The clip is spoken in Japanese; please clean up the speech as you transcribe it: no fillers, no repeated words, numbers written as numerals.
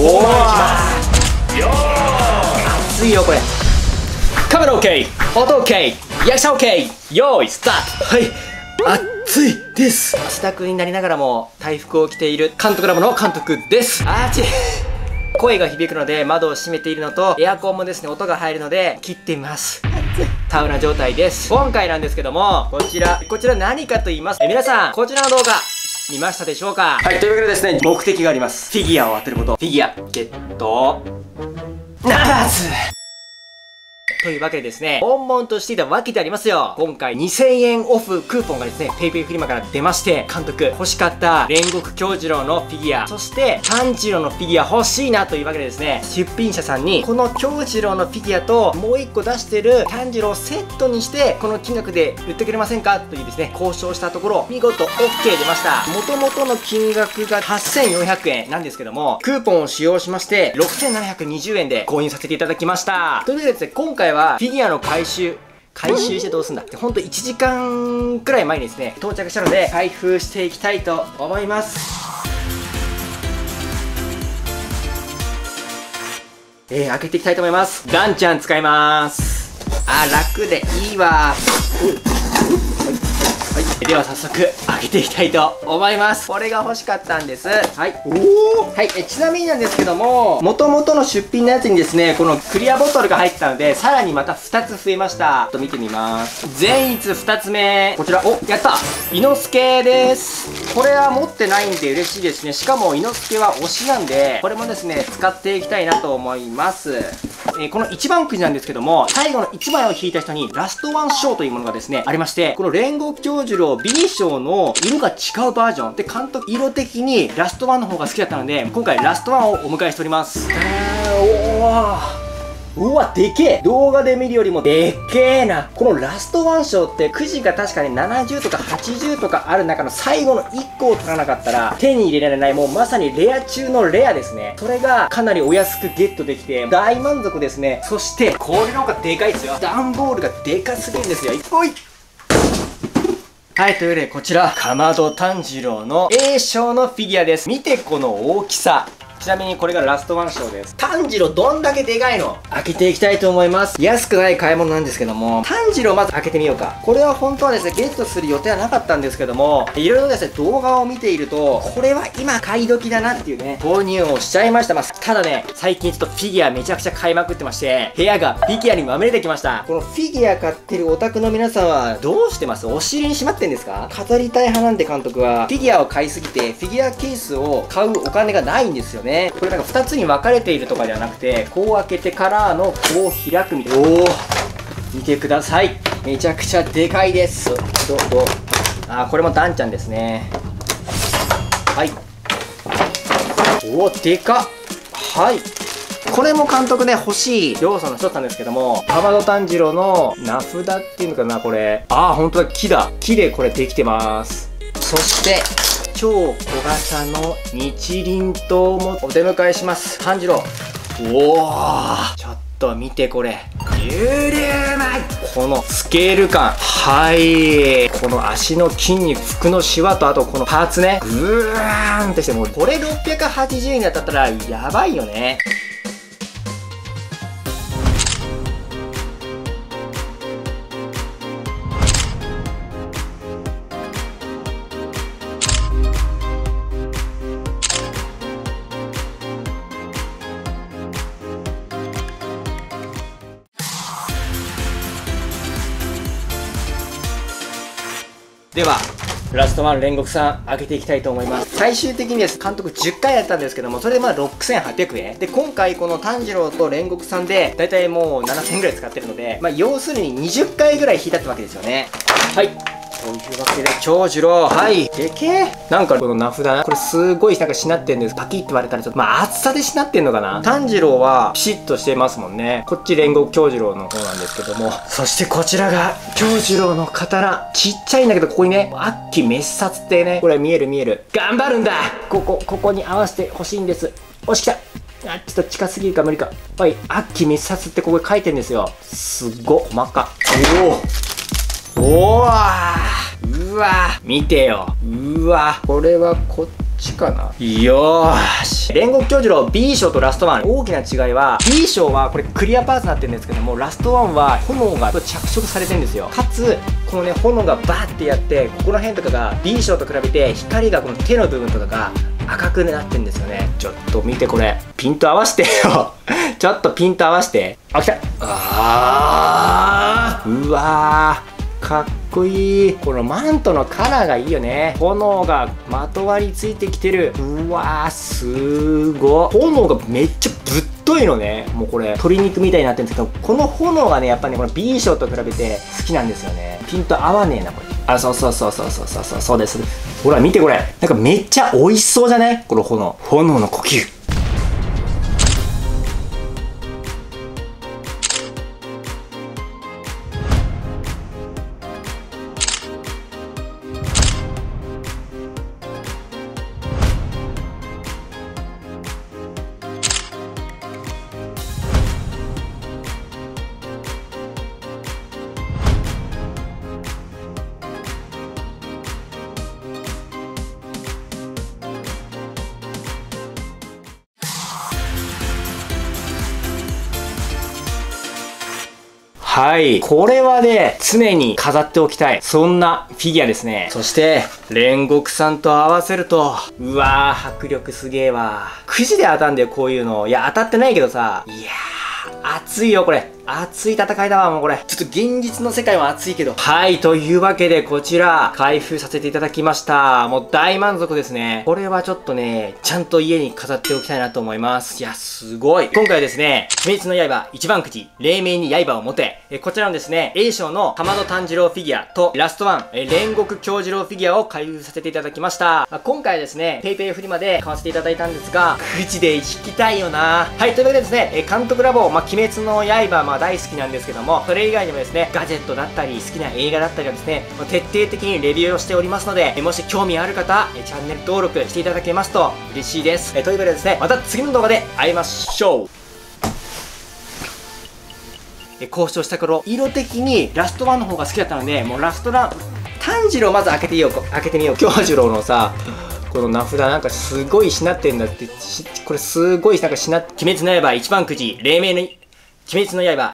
おお、熱いよこれ。カメラ OK、 音 OK、 役者 OK、 用意スタート。はい、暑いです。自宅になりながらも体服を着ている監督ラボの監督です。あーち声が響くので窓を閉めているのと、エアコンもですね音が入るので切ってみます。サウナ状態です。今回なんですけども、こちら何かと言います。皆さんこちらの動画見ましたでしょうか。はい、というわけでですね、目的があります。フィギュアを当てること。フィギュアゲットならずというわけでですね、悶々としていたわけでありますよ。今回2000円オフクーポンがですね、PayPay フリマから出まして、監督欲しかった煉獄杏寿郎のフィギュア、そして炭治郎のフィギュア欲しいなというわけでですね、出品者さんにこの杏寿郎のフィギュアともう1個出してる炭治郎をセットにしてこの金額で売ってくれませんかというですね、交渉したところ見事 OK 出ました。元々の金額が8400円なんですけども、クーポンを使用しまして6720円で購入させていただきました。というわけでですね、今回はフィギュアの回収してどうすんだってほんと1時間くらい前にですね到着したので、開封していきたいと思います。開けていきたいと思います。ガンちゃん使います。楽でいいわ。では早速開けていきたいと思います。これが欲しかったんです。はい。はい、ちなみになんですけども、元々の出品のやつにですね、このクリアボトルが入ってたので、さらにまた2つ増えました。見てみます。善逸2つ目。こちら、やった伊之助です。これは持ってないんで嬉しいですね。しかも伊之助は推しなんで、これもですね、使っていきたいなと思います。この1番くじなんですけども、最後の1枚を引いた人にラストワン賞というものがですね、ありまして、この煉獄杏寿郎 B 賞の色が違うバージョンで、監督色的にラストワンの方が好きだったので、今回ラストワンをお迎えしております。うわ、でけえ。動画で見るよりもでけえな。このラストワン賞ってくじが確かに70とか80とかある中の最後の1個を取らなかったら手に入れられない、もうまさにレア中のレアですね。それがかなりお安くゲットできて大満足ですね。そしてこれの方がでかいですよ。段ボールがでかすぎるんですよ。おい。はい、というわけでこちらかまど炭治郎の A 賞のフィギュアです。見てこの大きさ。ちなみにこれがラストワン賞です。炭治郎どんだけでかいの？開けていきたいと思います。安くない買い物なんですけども、炭治郎まず開けてみようか。これは本当はですね、ゲットする予定はなかったんですけども、いろいろですね、動画を見ていると、これは今買い時だなっていうね、購入をしちゃいました。ただね、最近ちょっとフィギュアめちゃくちゃ買いまくってまして、部屋がフィギュアにまみれてきました。このフィギュア買ってるオタクの皆さんはどうしてます？お尻にしまってんですか？飾りたい派なんで監督は、フィギュアを買いすぎて、フィギュアケースを買うお金がないんですよね。これなんか2つに分かれているとかではなくて、こう開けてからのこう開くみたいな。見てください。めちゃくちゃでかいです。これもダンちゃんですね。はい。でかっ。はい。これも監督ね、欲しい要素の一つなんですけども、かまど炭治郎の名札っていうのかな、これ。本当だ、木だ。木でこれできてます。そして超小型の日輪刀もお出迎えします。炭治郎。ちょっと見てこれ。このスケール感。この足の筋肉、服のシワと、あとこのパーツね。グーンってして、もうこれ680円だったらやばいよね。ではラストワン煉獄さん開けていきたいと思います。最終的にです監督10回やったんですけども、それで6800円で、今回この炭治郎と煉獄さんでだいたいもう7000円ぐらい使ってるので、要するに20回ぐらい引いたってわけですよね。はい、というわけで杏寿郎、でけえ。なんかこの名札、これすごいなんかしなってんです。パキッと割れたらちょっと厚さでしなってんのかな。炭治郎はピシッとしてますもんね。こっち煉獄杏寿郎の方なんですけども、そしてこちらが杏寿郎の刀。ちっちゃいんだけど、ここにね悪鬼滅殺ってね、これ見える。頑張るんだ。ここに合わせてほしいんです。おし、来た。ちょっと近すぎるか無理か。悪鬼滅殺ってここに書いてんですよ。すっご細か。うわ見てよ。これはこっちかな。よーし。煉獄杏寿郎 B 賞とラストワン。大きな違いは、B 賞はこれクリアパーツになってるんですけども、ラストワンは炎が着色されてるんですよ。かつ、このね、炎がバーってやって、ここら辺とかが B 賞と比べて光がこの手の部分とかが赤くなってんですよね。ちょっと見てこれ。ピント合わせてよ。ちょっとピント合わせて。あ、来た。うわー。かっこいい。このマントのカラーがいいよね。炎がまとわりついてきてる。うわー、すごい。炎がめっちゃぶっといのね。もうこれ鶏肉みたいになってるんですけど、この炎がねやっぱねこの B 賞と比べて好きなんですよね。ピント合わねえなこれ。あ、そうです。ほら見てこれ。なんかめっちゃ美味しそうじゃない？この炎の呼吸。はい。これはね、常に飾っておきたい。そんなフィギュアですね。そして、煉獄さんと合わせると、うわー、迫力すげーわ。くじで当たんだよ、こういうの。いや、当たってないけどさ。いやー、熱いよ、これ。熱い戦いだわ、もうこれ。ちょっと現実の世界は熱いけど。はい、というわけで、こちら、開封させていただきました。もう大満足ですね。これはちょっとね、ちゃんと家に飾っておきたいなと思います。いや、すごい。今回はですね、鬼滅の刃一番くじ、黎明に刃を持て。こちらのですね、A 賞の竈門炭治郎フィギュアと、ラストワン、煉獄杏寿郎フィギュアを開封させていただきました。今回はですね、PayPay フリマで買わせていただいたんですが、くじで引きたいよな。はい、というわけでですね、監督ラボ、鬼滅の刃、大好きなんですけども、それ以外にもですね、ガジェットだったり、好きな映画だったりをですね、徹底的にレビューをしておりますので、もし興味ある方、チャンネル登録していただけますと嬉しいです。というわけでですね、また次の動画で会いましょう。交渉した頃、色的にラストワンの方が好きだったので、もうラストワン、炭治郎まず開けてみよう。杏寿郎のさ、この名札なんかすごいしなってんだって、これすごいなんかしな、鬼滅の刃一番くじ、黎明の、鬼滅の刃